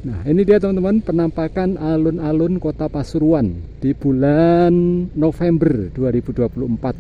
Nah, ini dia teman-teman penampakan alun-alun Kota Pasuruan di bulan November 2024.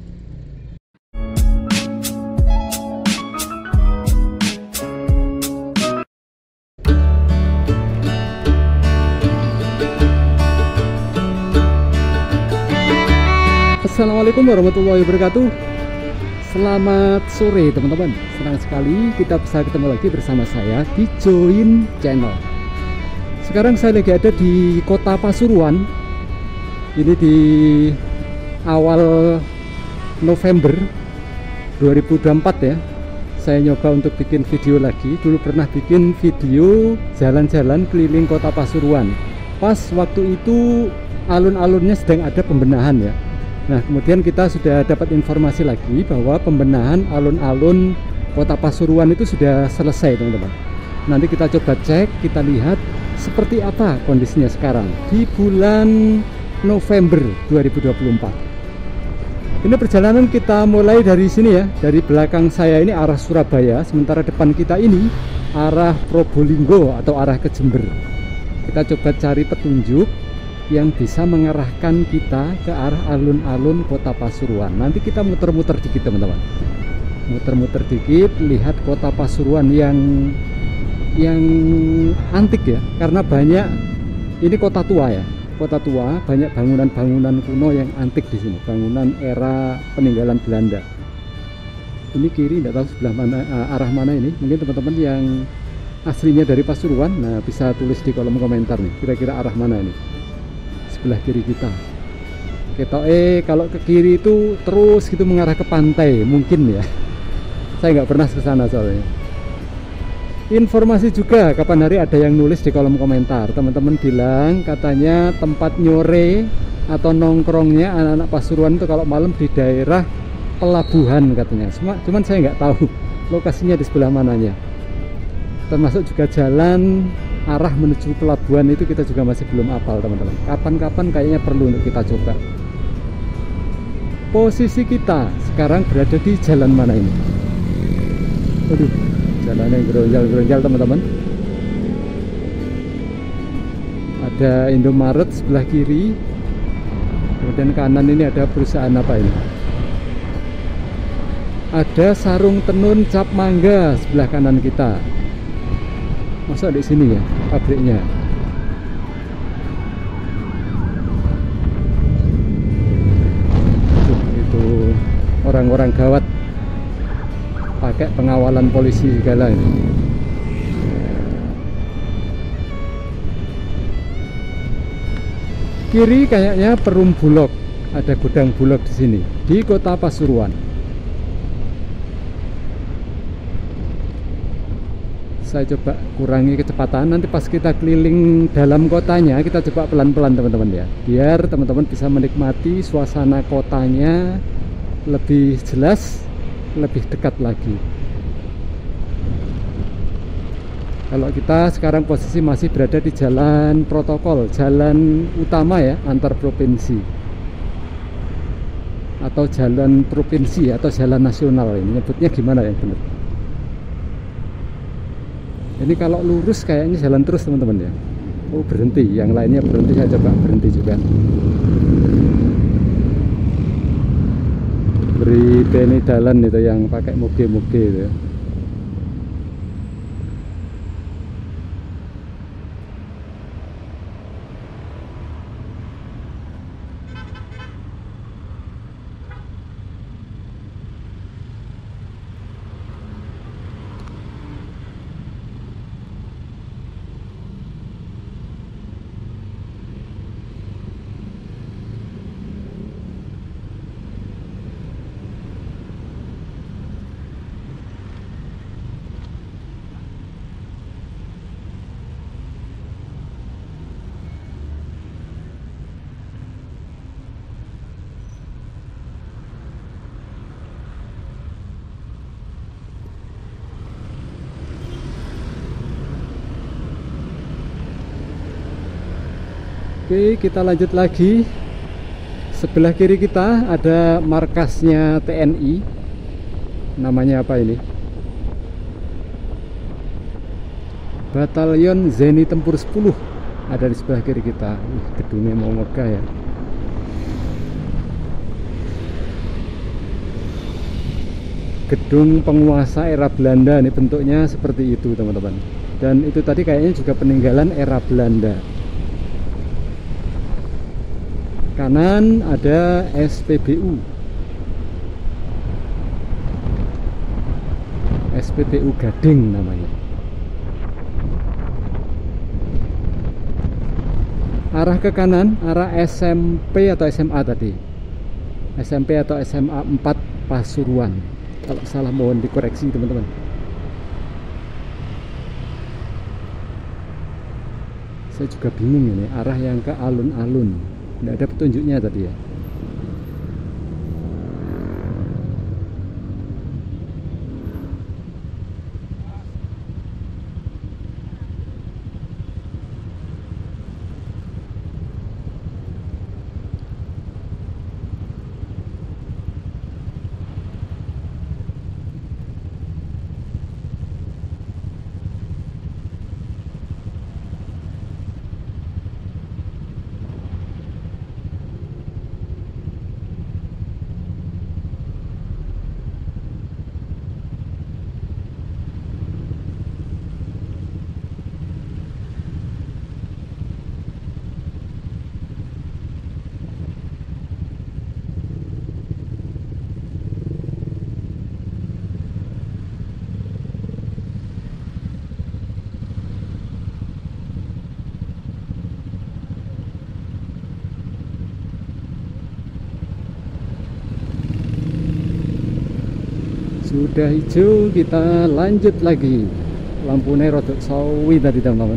Assalamualaikum warahmatullahi wabarakatuh. Selamat sore teman-teman. Senang sekali kita bisa ketemu lagi bersama saya di Join Channel. Sekarang saya lagi ada di Kota Pasuruan. Ini di awal November 2024 ya. Saya nyoba untuk bikin video lagi. Dulu pernah bikin video jalan-jalan keliling Kota Pasuruan. Pas waktu itu alun-alunnya sedang ada pembenahan ya. Nah, kemudian kita sudah dapat informasi lagi bahwa pembenahan alun-alun Kota Pasuruan itu sudah selesai teman-teman. Nanti kita coba cek, kita lihat seperti apa kondisinya sekarang di bulan November 2024. Ini perjalanan kita mulai dari sini ya, dari belakang saya ini arah Surabaya, sementara depan kita ini arah Probolinggo atau arah ke Jember. Kita coba cari petunjuk yang bisa mengarahkan kita ke arah alun-alun Kota Pasuruan. Nanti kita muter-muter dikit teman-teman, muter-muter dikit, lihat Kota Pasuruan yang antik ya, karena banyak, ini kota tua ya, kota tua, banyak bangunan-bangunan kuno yang antik di sini, bangunan era peninggalan Belanda. Ini kiri, tidak tahu sebelah mana, arah mana ini. Mungkin teman-teman yang aslinya dari Pasuruan, nah bisa tulis di kolom komentar nih, kira-kira arah mana ini sebelah kiri kita. Kita kalau ke kiri itu terus gitu mengarah ke pantai mungkin ya. Saya nggak pernah ke sana soalnya. Informasi juga kapan hari ada yang nulis di kolom komentar. Teman-teman bilang katanya tempat nyore atau nongkrongnya anak-anak Pasuruan itu kalau malam di daerah pelabuhan katanya. Cuman saya nggak tahu lokasinya di sebelah mananya. Termasuk juga jalan arah menuju pelabuhan itu kita juga masih belum hafal teman-teman. Kapan-kapan kayaknya perlu untuk kita coba. Posisi kita sekarang berada di jalan mana ini? Waduh, jalannya geronjal-geronjal teman-teman. Ada Indomaret sebelah kiri, kemudian kanan ini ada perusahaan apa ini? Ada Sarung Tenun Cap Mangga sebelah kanan kita. Masa di sini ya pabriknya? Itu orang-orang gawat pakai pengawalan polisi segala ini. Kiri kayaknya Perum Bulog, ada gudang Bulog di sini di Kota Pasuruan. Saya coba kurangi kecepatan, nanti pas kita keliling dalam kotanya kita coba pelan-pelan teman-teman ya, biar teman-teman bisa menikmati suasana kotanya lebih jelas, lebih dekat lagi. Kalau kita sekarang posisi masih berada di jalan protokol, jalan utama ya, antar provinsi atau jalan provinsi atau jalan nasional, ini nyebutnya gimana ya bener. Ini kalau lurus kayaknya jalan terus teman-teman ya. Oh berhenti, yang lainnya berhenti, saya coba berhenti juga. Beri beni dalan itu yang pakai moge-moge itu ya. Oke, kita lanjut lagi. Sebelah kiri kita ada markasnya TNI. Namanya apa ini? Batalion Zeni Tempur 10 ada di sebelah kiri kita. Gedungnya mau megah ya. Gedung penguasa era Belanda, ini bentuknya seperti itu teman-teman. Dan itu tadi kayaknya juga peninggalan era Belanda. Kanan ada SPBU. SPBU Gading namanya. Arah ke kanan, arah SMP atau SMA tadi. SMP atau SMA 4 Pasuruan. Kalau salah mohon dikoreksi teman-teman. Saya juga bingung ini arah yang ke alun-alun. Tidak ada petunjuknya tadi ya. Sudah hijau, kita lanjut lagi. Lampunya rodok sawi tadi teman-teman.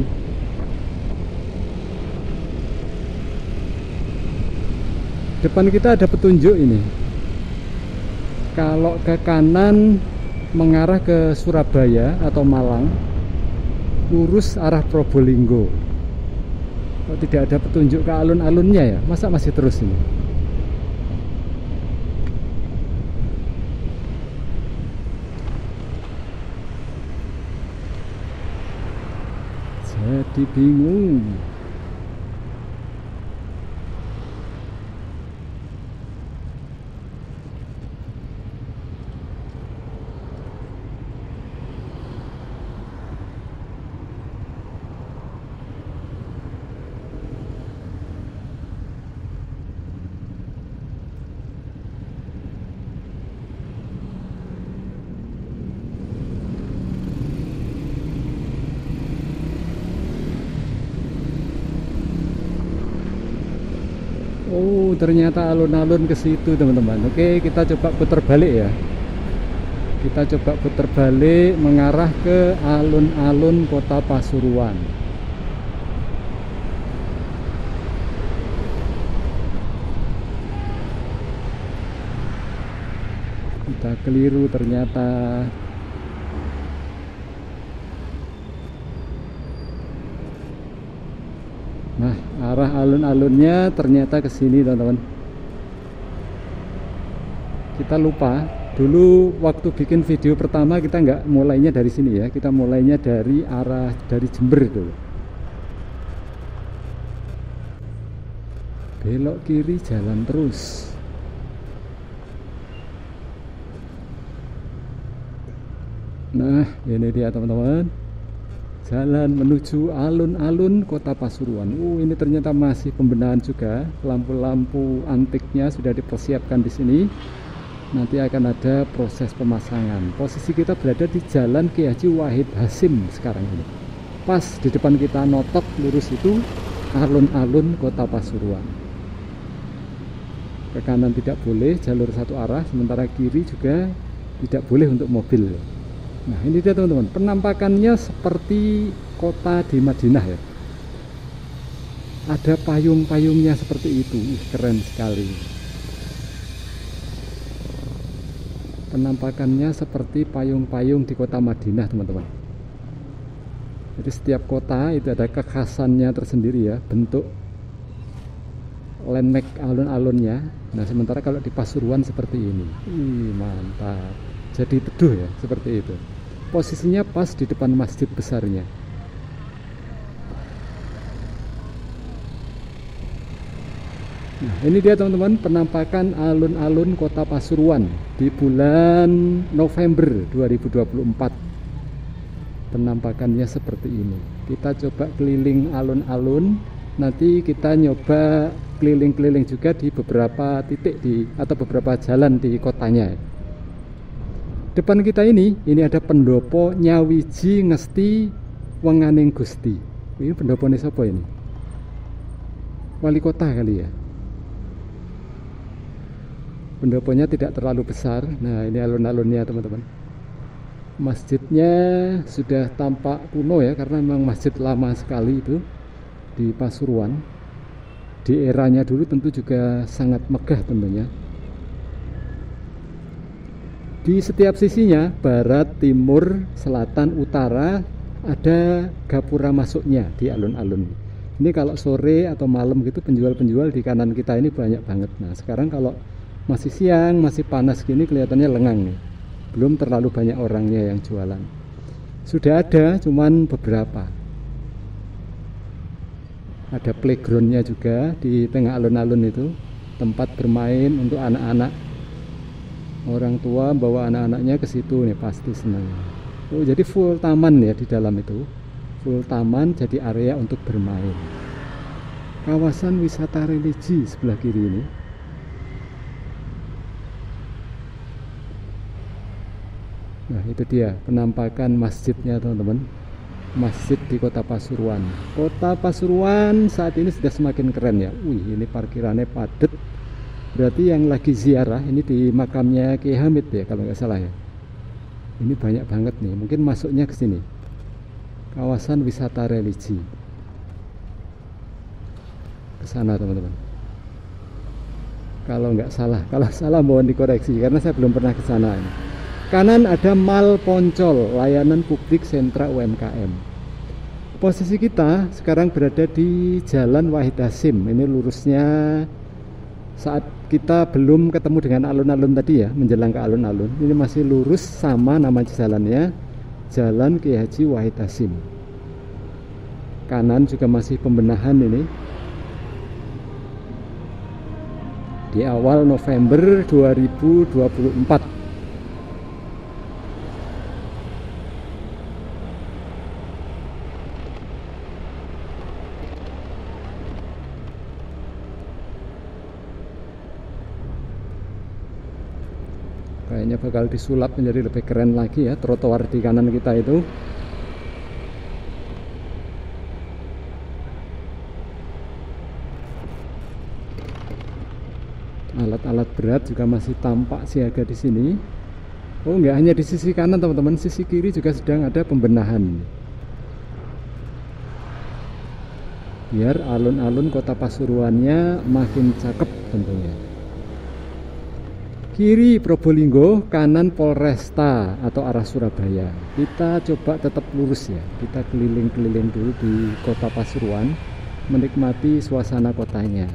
Depan kita ada petunjuk ini. Kalau ke kanan mengarah ke Surabaya atau Malang, lurus arah Probolinggo. Kok tidak ada petunjuk ke alun-alunnya ya? Masa masih terus ini? Jadi bingung. Oh, ternyata alun-alun ke situ, teman-teman. Oke, kita coba putar balik ya. Kita coba putar balik mengarah ke alun-alun Kota Pasuruan. Kita keliru ternyata. Nah, arah alun-alunnya ternyata ke sini, teman-teman. Kita lupa dulu waktu bikin video pertama kita nggak mulainya dari sini ya. Kita mulainya dari dari Jember dulu. Belok kiri, jalan terus. Nah, ini dia teman-teman. Jalan menuju alun-alun Kota Pasuruan. Ini ternyata masih pembenahan juga. Lampu-lampu antiknya sudah dipersiapkan di sini. Nanti akan ada proses pemasangan. Posisi kita berada di Jalan Ki Haji Wahid Hasim sekarang ini. Pas di depan kita notok lurus itu alun-alun Kota Pasuruan. Ke kanan tidak boleh, jalur satu arah, sementara kiri juga tidak boleh untuk mobil. Nah, ini dia teman-teman, penampakannya seperti kota di Madinah ya. Ada payung-payungnya seperti itu. Keren sekali. Penampakannya seperti payung-payung di kota Madinah, teman-teman. Jadi setiap kota itu ada kekhasannya tersendiri ya, bentuk landmark alun-alunnya. Nah, sementara kalau di Pasuruan seperti ini. Mantap. Jadi teduh ya, seperti itu. Posisinya pas di depan masjid besarnya. Nah, ini dia teman-teman penampakan alun-alun Kota Pasuruan di bulan November 2024. Penampakannya seperti ini. Kita coba keliling alun-alun, nanti kita nyoba keliling-keliling juga di beberapa titik atau beberapa jalan di kotanya. Depan kita ini ada pendopo Nyawiji Ngesti Wenganing Gusti. Ini pendopone siapa ini? Wali kota kali ya. Pendoponya tidak terlalu besar. Nah, ini alun-alunnya teman-teman. Masjidnya sudah tampak kuno ya, karena memang masjid lama sekali itu di Pasuruan. Di eranya dulu tentu juga sangat megah tentunya. Di setiap sisinya, barat, timur, selatan, utara, ada gapura masuknya di alun-alun. Ini kalau sore atau malam gitu, penjual-penjual di kanan kita ini banyak banget. Nah, sekarang kalau masih siang, masih panas gini, kelihatannya lengang nih. Belum terlalu banyak orangnya yang jualan. Sudah ada, cuman beberapa. Ada playgroundnya juga di tengah alun-alun itu, tempat bermain untuk anak-anak. Orang tua bawa anak-anaknya ke situ nih, pasti senang. Oh, jadi full taman ya di dalam itu. Full taman, jadi area untuk bermain. Kawasan wisata religi sebelah kiri ini. Nah, itu dia penampakan masjidnya teman-teman. Masjid di Kota Pasuruan. Kota Pasuruan saat ini sudah semakin keren ya. Wih, ini parkirannya padat. Berarti yang lagi ziarah ini di makamnya Ki Hamid ya, kalau nggak salah ya. Ini banyak banget nih. Mungkin masuknya ke sini. Kawasan wisata religi. Ke sana teman-teman. Kalau nggak salah, kalau salah mohon dikoreksi karena saya belum pernah ke sana ini. Kanan ada Mal Poncol, layanan publik sentra UMKM. Posisi kita sekarang berada di Jalan Wahid Hasim. Ini lurusnya saat kita belum ketemu dengan alun-alun tadi ya, menjelang ke alun-alun. Ini masih lurus sama nama jalannya, Jalan Ki Haji Wahid Hasim. Kanan juga masih pembenahan ini. Di awal November 2024. Kayaknya bakal disulap menjadi lebih keren lagi ya trotoar di kanan kita itu. Alat-alat berat juga masih tampak siaga di sini. Oh, nggak hanya di sisi kanan teman-teman, sisi kiri juga sedang ada pembenahan. Biar alun-alun Kota Pasuruannya makin cakep tentunya. Kiri Probolinggo, kanan Polresta atau arah Surabaya. Kita coba tetap lurus ya. Kita keliling-keliling dulu di Kota Pasuruan, menikmati suasana kotanya.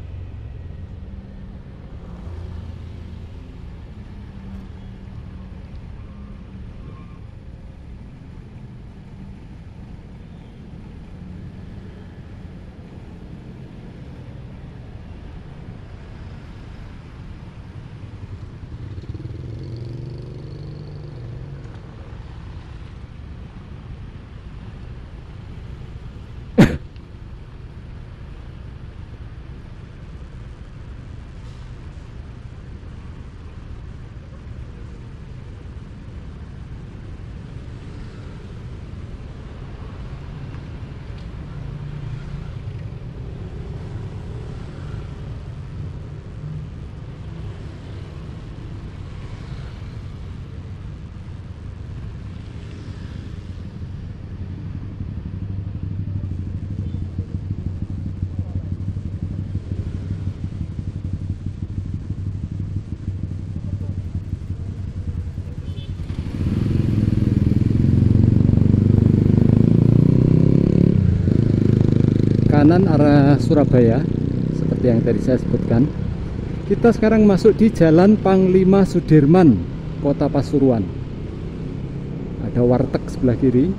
Kanan arah Surabaya seperti yang tadi saya sebutkan. Kita sekarang masuk di Jalan Panglima Sudirman, Kota Pasuruan. Ada warteg sebelah kiri.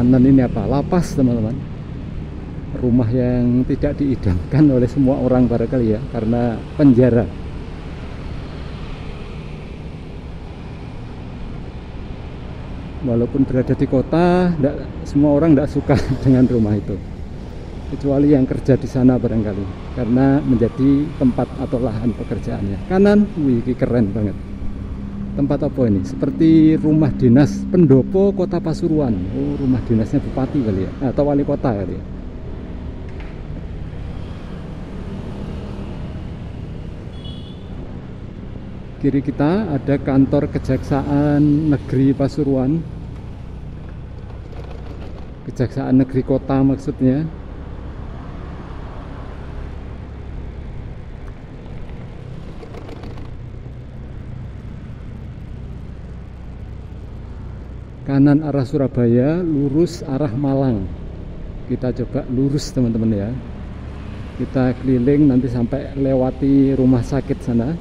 kanan ini apa? Lapas teman-teman. Rumah yang tidak diidamkan oleh semua orang barangkali ya, karena penjara. Walaupun berada di kota, semua orang tidak suka dengan rumah itu, kecuali yang kerja di sana barangkali, karena menjadi tempat atau lahan pekerjaannya. Kanan, wih, keren banget. Tempat apa ini? Seperti rumah dinas pendopo Kota Pasuruan. Oh, rumah dinasnya bupati kali ya, atau wali kota kali ya. Kiri kita ada kantor Kejaksaan Negeri Pasuruan, Kejaksaan Negeri Kota maksudnya. Kanan arah Surabaya, lurus arah Malang. Kita coba lurus teman-teman ya. Kita keliling nanti sampai lewati rumah sakit sana.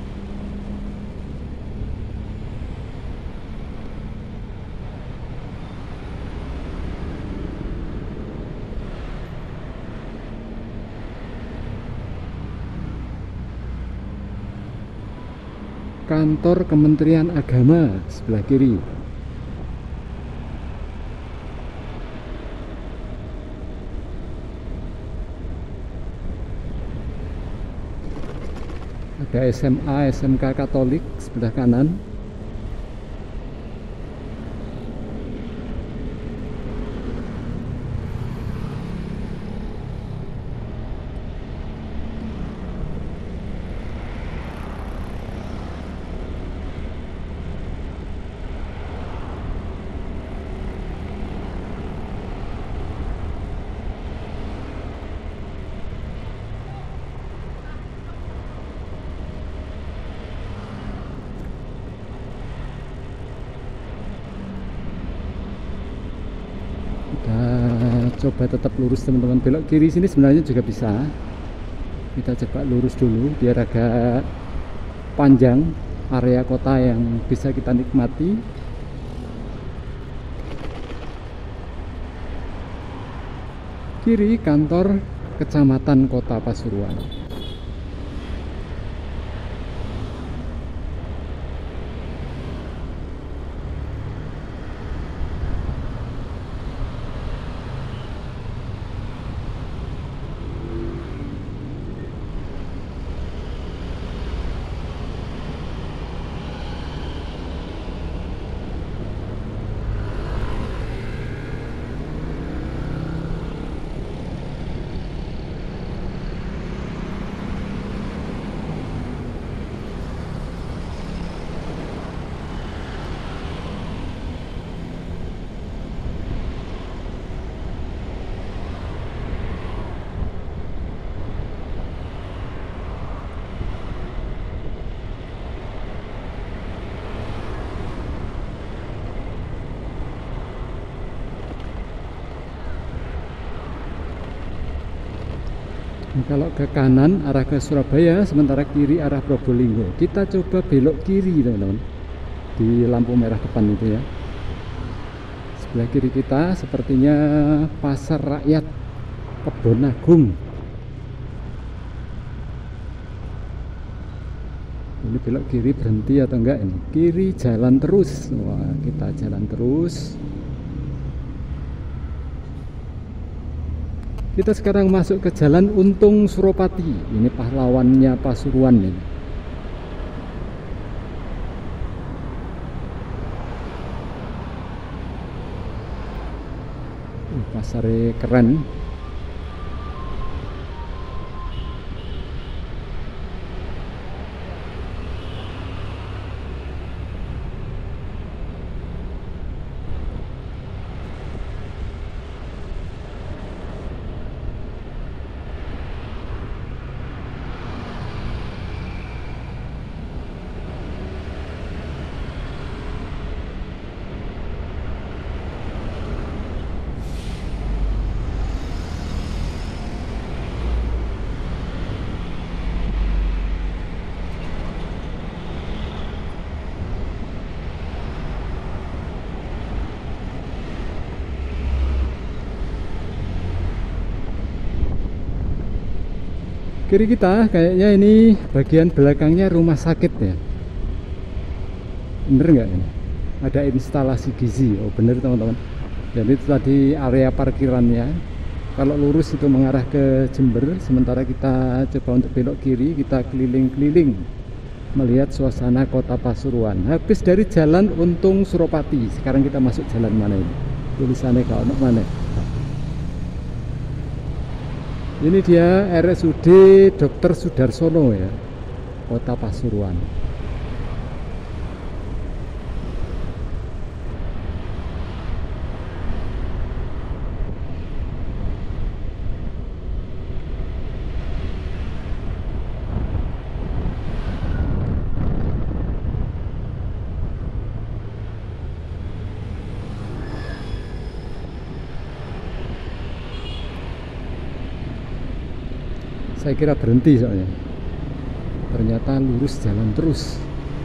Kantor Kementerian Agama sebelah kiri. Ada SMA, SMK Katolik sebelah kanan. Coba tetap lurus teman-teman, belok kiri sini sebenarnya juga bisa. Kita coba lurus dulu biar agak panjang area kota yang bisa kita nikmati. Kiri kantor Kecamatan Kota Pasuruan. Kalau ke kanan arah ke Surabaya, sementara kiri arah Probolinggo. Kita coba belok kiri teman-teman, di lampu merah depan itu ya. Sebelah kiri kita sepertinya Pasar Rakyat Kebon Agung. Ini belok kiri berhenti atau enggak ini? Kiri jalan terus. Wah, kita jalan terus. Kita sekarang masuk ke Jalan Untung Suropati. Ini pahlawannya Pasuruan nih. Pasarnya keren. Kiri kita kayaknya ini bagian belakangnya rumah sakit ya. Bener nggak ini? Ada instalasi gizi. Oh bener teman-teman. Jadi itu tadi area parkirannya. Kalau lurus itu mengarah ke Jember, sementara kita coba untuk belok kiri, kita keliling-keliling melihat suasana kota Pasuruan. Habis dari jalan Untung Suropati, sekarang kita masuk jalan mana ini? Tulisannya kalau mana? Ini dia RSUD Dr. Sudarsono ya, kota Pasuruan. Saya kira berhenti soalnya, ternyata lurus jalan terus.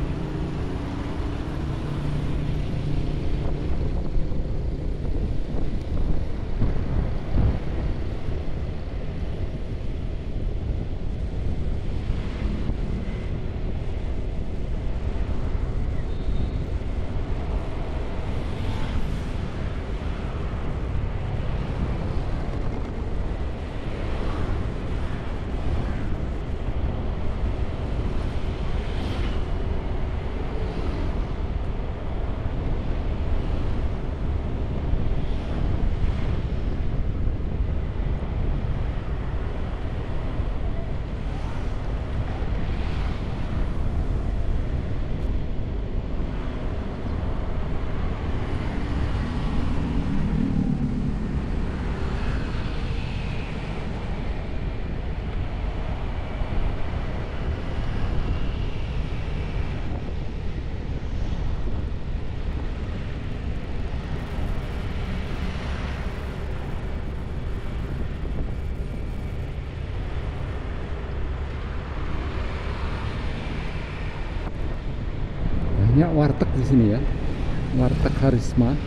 Banyak warteg di sini ya, warteg Harisma.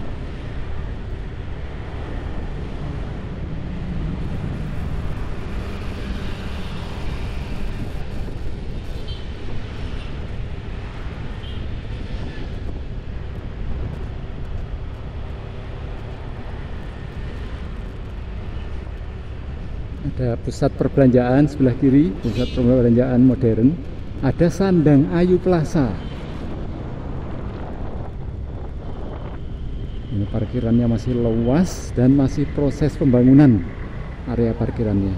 Ada pusat perbelanjaan sebelah kiri, pusat perbelanjaan modern. Ada Sandang Ayu Plaza. Ini parkirannya masih luas dan masih proses pembangunan area parkirannya.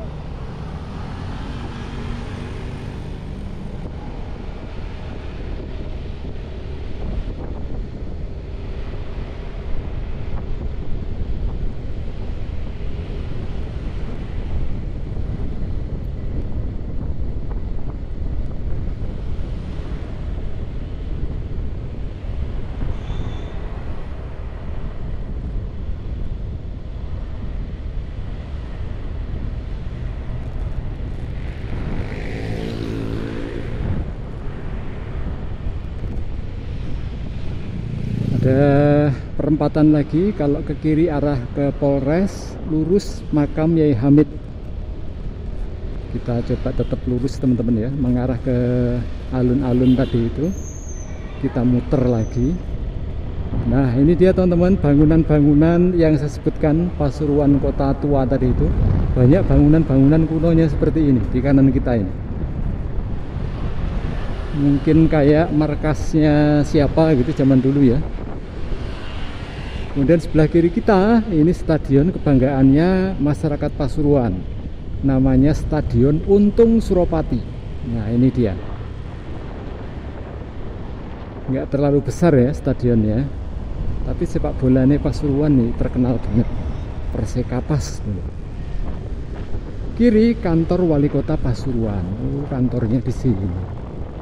Ada perempatan lagi, kalau ke kiri arah ke Polres, lurus makam Yai Hamid. Kita coba tetap lurus teman-teman ya, mengarah ke alun-alun tadi itu. Kita muter lagi. Nah ini dia teman-teman, bangunan-bangunan yang saya sebutkan Pasuruan kota tua tadi itu. Banyak bangunan-bangunan kunonya seperti ini di kanan kita ini. Mungkin kayak markasnya siapa gitu zaman dulu ya. Kemudian sebelah kiri kita ini stadion kebanggaannya masyarakat Pasuruan, namanya Stadion Untung Suropati. Nah ini dia, nggak terlalu besar ya stadionnya, tapi sepak bolanya Pasuruan nih terkenal banget, Persekapas. Kiri kantor wali kota Pasuruan. Oh, kantornya di sini.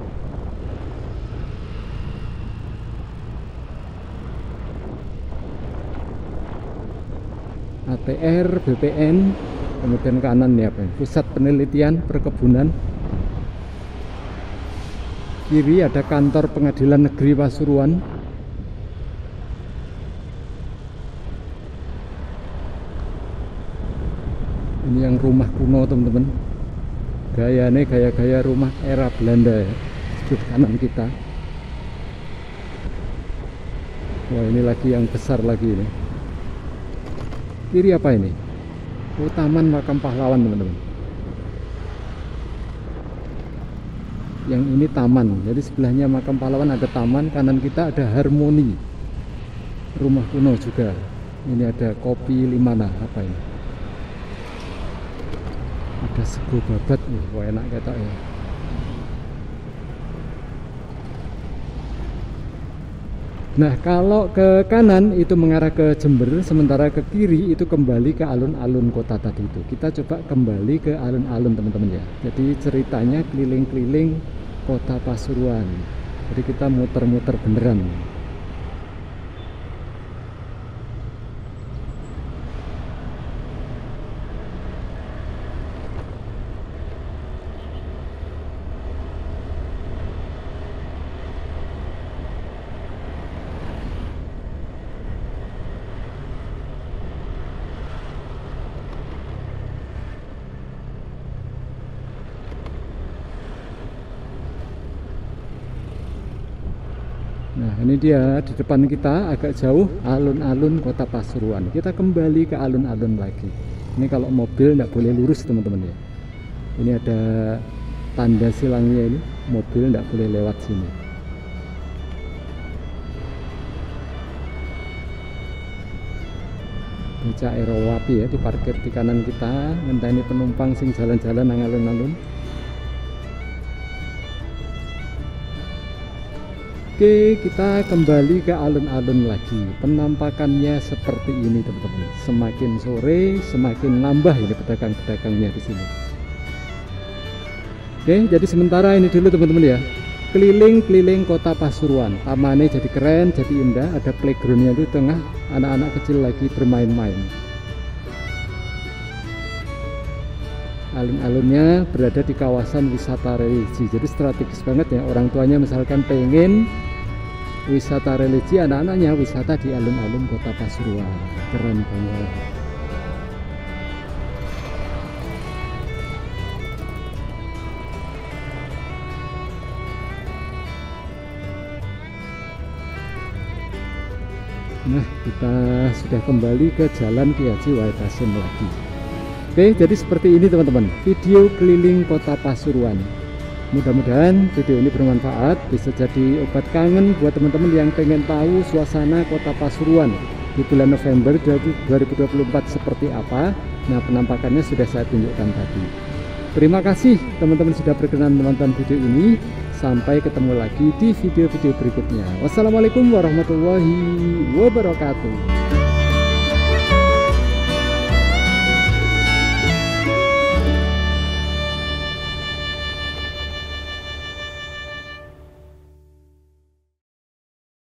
ATR, BPN, kemudian kanan ya, Pusat Penelitian Perkebunan. Kiri ada kantor Pengadilan Negeri Pasuruan. Ini yang rumah kuno teman-teman, Gayanya gaya-gaya rumah era Belanda ya. Sebelah kanan kita. Wah, ini lagi yang besar lagi ini. Kiri apa ini? Oh, Taman Makam Pahlawan teman-teman. Yang ini taman, jadi sebelahnya Makam Pahlawan ada taman, kanan kita ada Harmoni, rumah kuno juga. Ini ada Kopi Limana, apa ini? Ada sego babat, wah enak kata ya. Nah, kalau ke kanan itu mengarah ke Jember, sementara ke kiri itu kembali ke alun-alun kota tadi itu. Kita coba kembali ke alun-alun teman-teman ya. Jadi ceritanya keliling-keliling kota Pasuruan. Jadi kita muter-muter beneran. Nah, ini dia di depan kita agak jauh alun-alun kota Pasuruan. Kita kembali ke alun-alun lagi. Ini kalau mobil nggak boleh lurus teman-teman ya. Ini ada tanda silangnya ini, mobil nggak boleh lewat sini. Beca Aerowapi ya diparkir di kanan kita, ngenteni penumpang sing jalan-jalan nang alun-alun. Oke, kita kembali ke alun-alun lagi. Penampakannya seperti ini teman-teman. Semakin sore semakin nambah ini pedagang-pedagangnya di sini. Oke, jadi sementara ini dulu teman-teman ya. Keliling-keliling kota Pasuruan. Tamannya jadi keren, jadi indah. Ada playgroundnya di tengah, anak-anak kecil lagi bermain-main. Alun-alunnya berada di kawasan wisata religi, jadi strategis banget ya. Orang tuanya misalkan pengen wisata religi, anak-anaknya wisata di alun-alun kota Pasuruan. Keren banget. Nah, kita sudah kembali ke Jalan Ki Haji Wahid Hasyim lagi. Oke, jadi seperti ini teman-teman, video keliling kota Pasuruan. Mudah-mudahan video ini bermanfaat, bisa jadi obat kangen buat teman-teman yang pengen tahu suasana kota Pasuruan di bulan November 2024 seperti apa. Nah, penampakannya sudah saya tunjukkan tadi. Terima kasih teman-teman sudah berkenan menonton video ini. Sampai ketemu lagi di video-video berikutnya. Wassalamualaikum warahmatullahi wabarakatuh.